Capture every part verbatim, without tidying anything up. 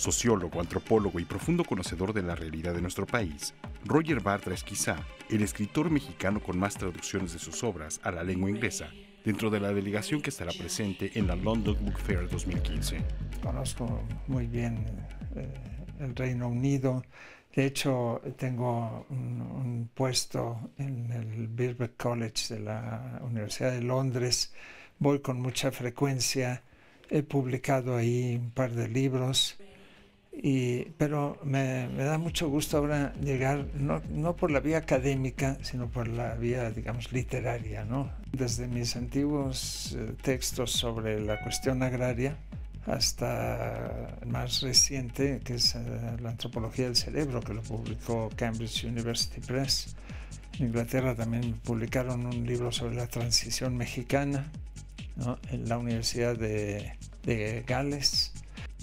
Sociólogo, antropólogo y profundo conocedor de la realidad de nuestro país, Roger Bartra es quizá el escritor mexicano con más traducciones de sus obras a la lengua inglesa, dentro de la delegación que estará presente en la London Book Fair dos mil quince. Conozco muy bien eh, el Reino Unido. De hecho, tengo un, un puesto en el Birkbeck College de la Universidad de Londres. Voy con mucha frecuencia. He publicado ahí un par de libros. Y, pero me, me da mucho gusto ahora llegar, no, no por la vía académica, sino por la vía, digamos, literaria, ¿no? Desde mis antiguos eh, textos sobre la cuestión agraria hasta el más reciente, que es eh, la antropología del cerebro, que lo publicó Cambridge University Press. En Inglaterra también publicaron un libro sobre la transición mexicana, ¿no?, en la Universidad de, de Gales.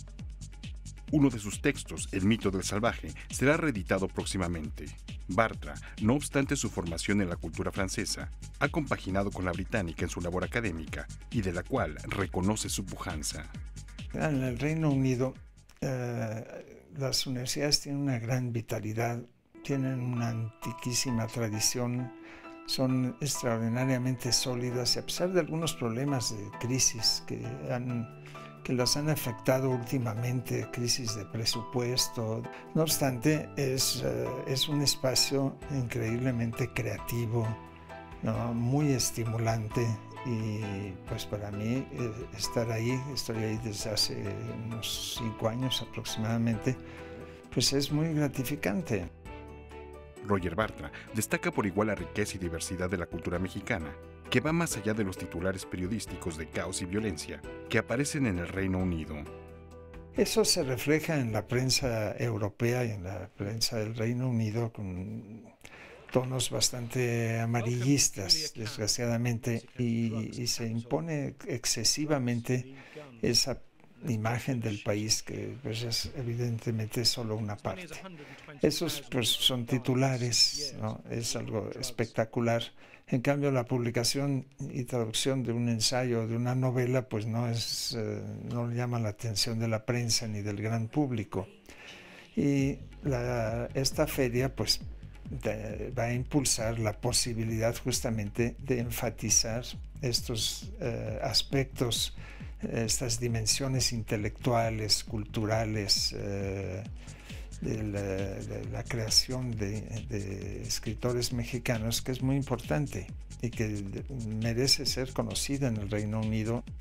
Uno de sus textos, El mito del salvaje, será reeditado próximamente. Bartra, no obstante su formación en la cultura francesa, ha compaginado con la británica en su labor académica y de la cual reconoce su pujanza. En el Reino Unido, eh, las universidades tienen una gran vitalidad, tienen una antiquísima tradición, son extraordinariamente sólidas y a pesar de algunos problemas de crisis que han... que las han afectado últimamente, crisis de presupuesto. No obstante, es, uh, es un espacio increíblemente creativo, ¿no?, muy estimulante y pues para mí eh, estar ahí, estoy ahí desde hace unos cinco años aproximadamente, pues es muy gratificante. Roger Bartra destaca por igual la riqueza y diversidad de la cultura mexicana, que va más allá de los titulares periodísticos de caos y violencia que aparecen en el Reino Unido. Eso se refleja en la prensa europea y en la prensa del Reino Unido con tonos bastante amarillistas, desgraciadamente, y, y se impone excesivamente esa imagen del país que pues, es evidentemente solo una parte. Esos pues, son titulares, ¿no? Es algo espectacular. En cambio, la publicación y traducción de un ensayo, de una novela, pues no es, eh, no llama la atención de la prensa ni del gran público. Y la, esta feria, pues, de, va a impulsar la posibilidad justamente de enfatizar estos eh, aspectos, estas dimensiones intelectuales, culturales, eh, de la, de la creación de, de escritores mexicanos, que es muy importante y que merece ser conocida en el Reino Unido.